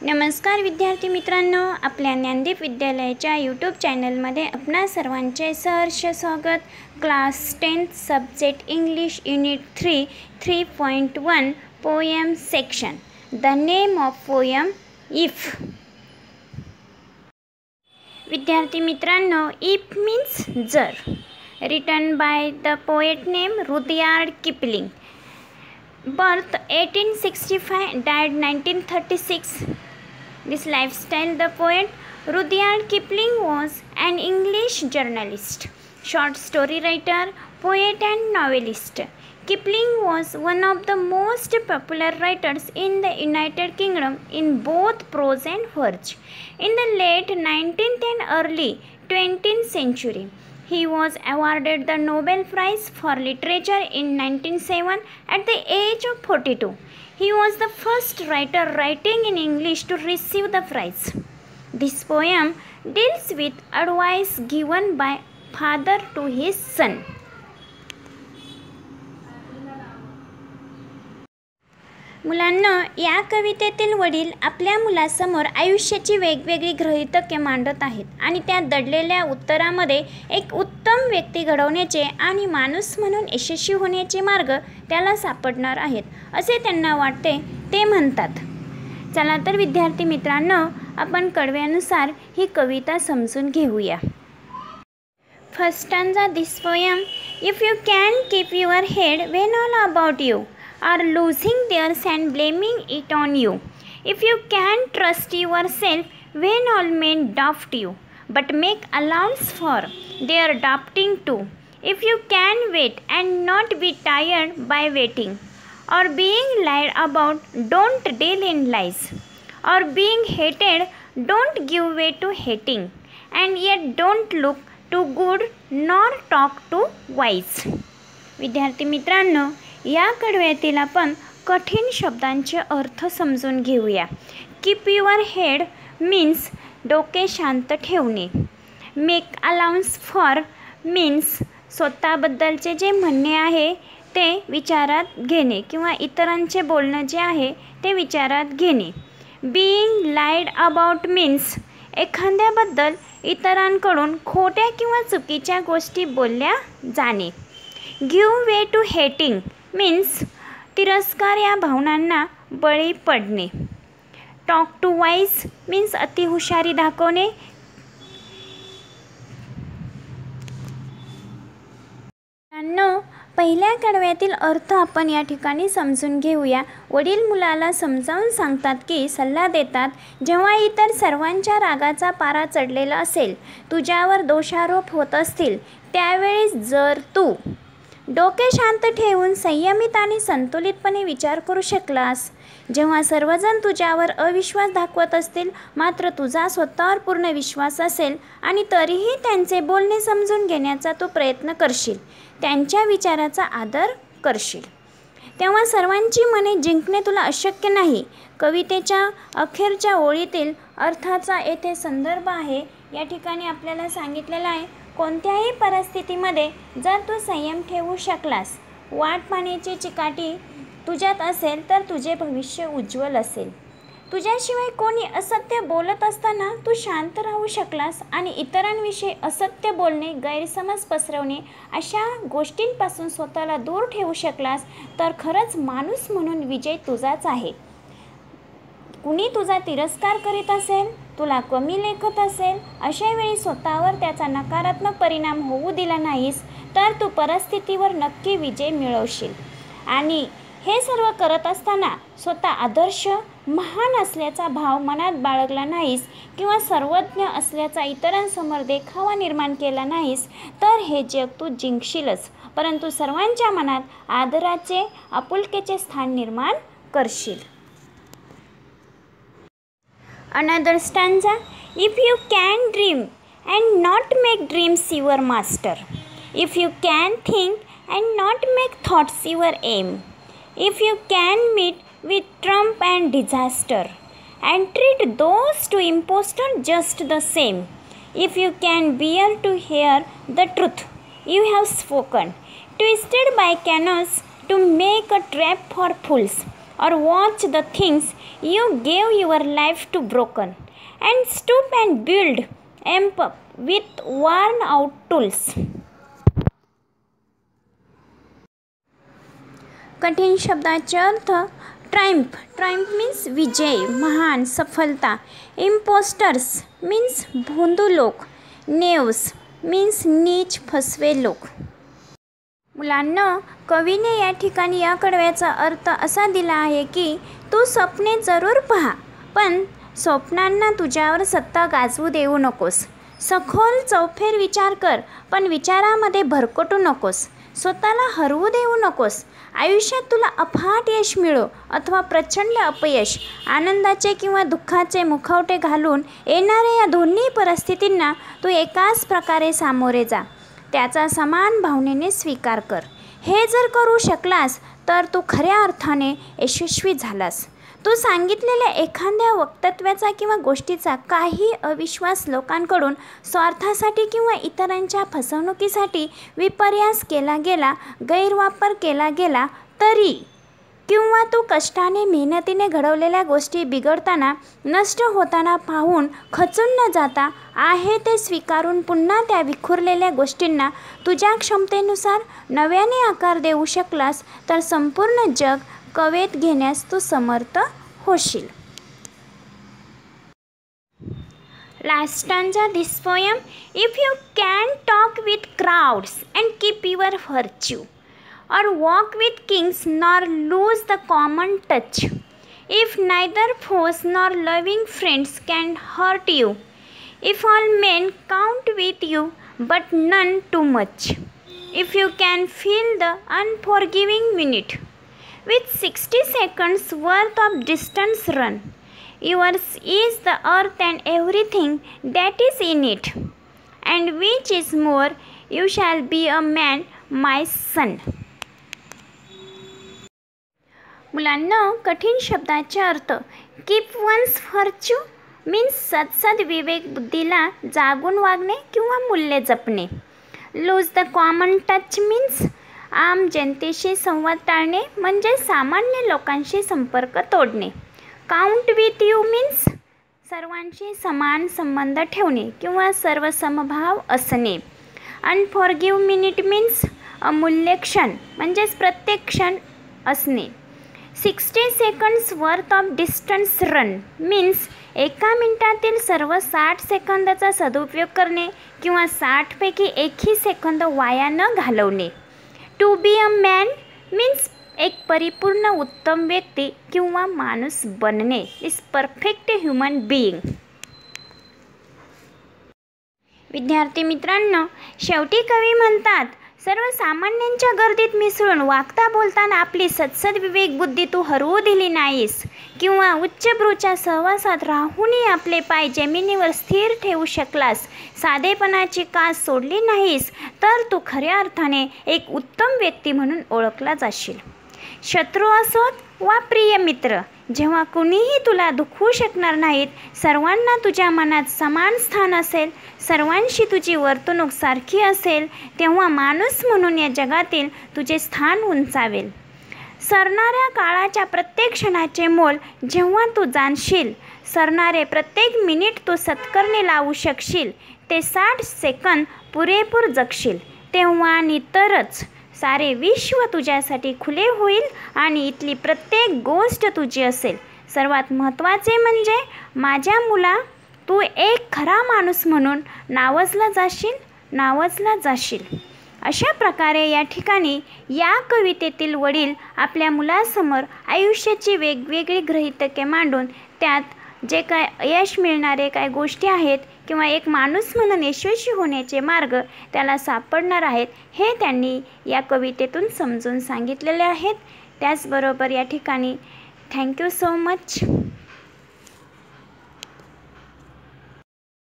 नमस्कार विद्यार्थी मित्रांनो, आपल्या ज्ञानदीप विद्यालयाच्या यूट्यूब चॅनलमध्ये आपणा सर्वांचे सहर्ष स्वागत. Class 10 subject English unit 3 3.1 poem section. The name of poem if. विद्यार्थी मित्रांनो, इफ मीन्स जर. Written by the poet name Rudyard Kipling. Birth 1865, died 1936. This lifestyle, the poet Rudyard Kipling was an English journalist, short story writer, poet and novelist. Kipling was one of the most popular writers in the United Kingdom in both prose and verse. In the late 19th and early 20th century, he was awarded the Nobel Prize for Literature in 1907 at the age of 42. He was the first writer writing in English to receive the prize. This poem deals with advice given by father to his son. मुलांना, या कवितेतील वडील आपल्या मुलासमोर आयुष्याची वेगवेगळी गृहीतके मांडत आहेत आणि त्या दडलेल्या उत्तरामध्ये एक उत्तम व्यक्ती घडवण्याचे आणि माणूस म्हणून यशस्वी होण्याचे मार्ग त्याला सापडणार आहेत असे त्यांना वाटते. ते म्हणतात. चला तर विद्यार्थी मित्रांनो, आपण कडव्यानुसार ही कविता समजून घेऊया. First stanza this poem. If you can keep your head when all about you are losing theirs and blaming it on you. If you can trust yourself when all men doubt you, but make allowance for their doubting too. If you can wait and not be tired by waiting, or being lied about, don't deal in lies, or being hated, don't give way to hating, and yet don't look too good nor talk too wise. विद्यार्थी मित्रांनो, या कडव्यातील आपण कठीण शब्दांचे अर्थ समजून घेऊया. Keep your head means डोके शांत ठेवणे. मेक अलाउन्स फॉर मीन्स स्वतःबद्दलचे जे म्हणणे आहे ते विचारात घेणे किंवा इतरांचे बोलणं जे आहे ते विचारात घेणे. बीइंग लाईड अबाउट मीन्स एखाद्याबद्दल इतरांकडून खोट्या किंवा चुकीच्या गोष्टी बोलल्या जाणे. Give way to hating means तिरस्कार या भावनांना बळी पडणे. टॉक टू वाईज मीन्स अतिहुशारी दाखवणे. पहिल्या कडव्यातील अर्थ आपण या ठिकाणी समजून घेऊया. वडील मुलाला समजावून सांगतात की सल्ला देतात, जेव्हा इतर सर्वांच्या रागाचा पारा चढलेला असेल, तुझ्यावर दोषारोप होत असतील, त्यावेळी जर तू डोके शांत ठेवून संयमित आणि संतुलितपणे विचार करू शकलास, जेव्हा सर्वजण तुझ्यावर अविश्वास दाखवत असतील मात्र तुझा स्वतःवर पूर्ण विश्वास असेल आणि तरीही त्यांचे बोलणे समजून घेण्याचा तू प्रयत्न करशील, त्यांच्या विचाराचा आदर करशील, तेव्हा सर्वांची मने जिंकणे तुला अशक्य नाही. कवितेच्या अखेरच्या ओळीतील अर्थाचा येथे संदर्भ आहे. या ठिकाणी आपल्याला सांगितलेलं आहे, कोणत्याही परिस्थितीमध्ये जर तू संयम ठेवू शकलास, वाट पाहण्याची चिकाटी तुझ्यात असेल तर तुझे भविष्य उज्ज्वल असेल. तुझ्याशिवाय कोणी असत्य बोलत असताना तू शांत राहू शकलास आणि इतरांविषयी असत्य बोलणे, गैरसमज पसरवणे अशा गोष्टींपासून स्वतःला दूर ठेवू शकलास तर खरंच माणूस म्हणून विजय तुझाच आहे. कुणी तुझा तिरस्कार करीत असेल, तुला कमी लेखत असेल, अशा वेळी स्वतःवर त्याचा नकारात्मक परिणाम होऊ दिला नाहीस तर तू परिस्थितीवर नक्की विजय मिळवशील. आणि हे सर्व करत असताना स्वतः आदर्श, महान असल्याचा भाव मनात बाळगला नाहीस किंवा सर्वज्ञ असल्याचा इतरांसमोर देखावा निर्माण केला नाहीस तर हे जग तू जिंकशीलच, परंतु सर्वांच्या मनात आदराचे, आपुलकीचे स्थान निर्माण करशील. Another stanza. If you can dream and not make dreams your master, if you can think and not make thoughts your aim, if you can meet with trump and disaster and treat those two impostors just the same, if you can bear to hear the truth you have spoken, twisted by cannons to make a trap for fools, or watch the things you gave your life to broken, and stoop and build up with worn out tools. कठीण शब्दाचे अर्थ Triumph. Triumph means विजय, महान, सफलता. Impostors means भोंदू लोक. Neves means नीच, फसवे लोक. मुलांना, कवीने या ठिकाणी या कडव्याचा अर्थ असा दिला आहे की तू स्वप्ने जरूर पहा, पण स्वप्नांना तुझ्यावर सत्ता गाजवू देऊ नकोस. सखोल चौफेर विचार कर, पण विचारामध्ये भरकटू नकोस. स्वतःला हरवू देऊ नकोस. आयुष्यात तुला अफाट यश मिळो अथवा प्रचंड अपयश, आनंदाचे किंवा दुःखाचे मुखवटे घालून येणाऱ्या या दोन्ही परिस्थितींना तू एकाच प्रकारे सामोरे जा. त्याचा समान भावनेने स्वीकार कर. हे जर करू शकलास तर तू खऱ्या अर्थाने यशस्वी झालास. तू सांगितलेल्या एखाद्या वक्तव्याचा किंवा गोष्टीचा काही अविश्वास लोकांकडून स्वार्थासाठी किंवा इतरांच्या फसवणुकीसाठी विपर्यास केला गेला, गैरवापर केला गेला तरी, किंवा तू कष्टाने मेहनतीने घडवलेल्या गोष्टी बिघडताना, नष्ट होताना पाहून खचून न जाता आहे ते स्वीकारून पुन्हा त्या विखुरलेल्या गोष्टींना तुझ्या क्षमतेनुसार नव्याने आकार देऊ शकलास तर संपूर्ण जग कवेत घेण्यास तू समर्थ होशील. Last stanza this poem. If you can talk with crowds and keep your virtue, or walk with kings nor lose the common touch, if neither foes nor loving friends can hurt you, if all men count with you but none too much, if you can fill the unforgiving minute with 60 seconds worth of distance run, yours is the earth and everything that is in it, and which is more, you shall be a man, my son. मुलांना, कठीण शब्दाचे अर्थ. Keep one's virtue means सद्सद विवेक बुद्धीला जागून वागणे किंवा मूल्य जपणे. Lose the common touch means आम जनतेशी संवाद टाळणे म्हणजे सामान्य लोकांशी संपर्क तोडणे. काउंट विथ यू मीन्स सर्वांशी समान संबंध ठेवणे किंवा सर्व समभाव असणे. अनफॉरगिव्ह मिनिट मीन्स अमूल्य क्षण म्हणजेच प्रत्येक क्षण असणे. 60 seconds worth of distance run means एका मिनिटातील सर्व 60 सेकंदाचा सदुपयोग करणे किंवा 60 पैकी एकही सेकंद वाया न घालवणे. To be a man means एक परिपूर्ण उत्तम व्यक्ती किंवा माणूस बनणे. Is perfect human being. विद्यार्थी मित्रांनो, शेवटी कवी म्हणतात, सर्वसामान्यांच्या गर्दीत मिसळून वागता बोलताना आपली सद्सद विवेक बुद्धी तू हरवू दिली नाहीस किंवा उच्चभ्रूच्या सहवासात राहूनही आपले पाय जमिनीवर स्थिर ठेवू शकलास, साधेपणाची कास सोडली नाहीस, तर तू खऱ्या अर्थाने एक उत्तम व्यक्ती म्हणून ओळखला जाशील. शत्रू असोत वा प्रिय मित्र, जेव्हा कुणीही तुला दुखवू शकणार नाहीत, सर्वांना तुझ्या मनात समान स्थान असेल, सर्वांशी तुझी वर्तणूक सारखी असेल, तेव्हा माणूस म्हणून या जगातील तुझे स्थान उंचावेल. सरणाऱ्या काळाच्या प्रत्येक क्षणाचे मोल जेव्हा तू जाणशील, सरणारे प्रत्येक मिनिट तू सत्कारणी लावू शकशील, ते 60 सेकंद पुरेपूर जगशील, तेव्हा आणि तरच सारे विश्व तुझ्यासाठी खुले होईल आणि इथली प्रत्येक गोष्ट तुझी असेल. सर्वात महत्त्वाचे म्हणजे माझ्या मुला, तू एक खरा माणूस म्हणून नावाजला जाशील. अशा प्रकारे या ठिकाणी या कवितेतील वडील आपल्या मुलासमोर आयुष्याची वेगवेगळी गृहीतके मांडून त्यात जे काय यश मिळणारे काय गोष्टी आहेत किंवा एक माणूस म्हणून यशस्वी होण्याचे मार्ग त्याला सापडणार आहेत, हे त्यांनी या कवितेतून समजून सांगितलेले आहेत. त्याचबरोबर या ठिकाणी थँक्यू सो मच.